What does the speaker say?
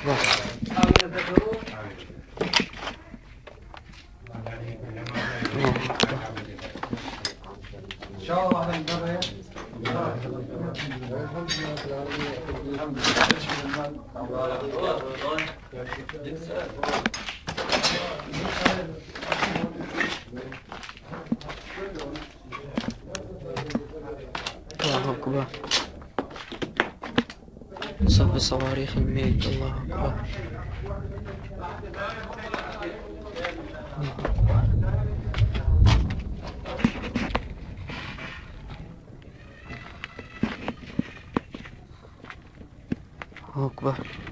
أكبر. الله أكبر. إن شاء الله هنقرأ. الله أكبر. صف صواريخ الميت. الله أكبر. الله أكبر.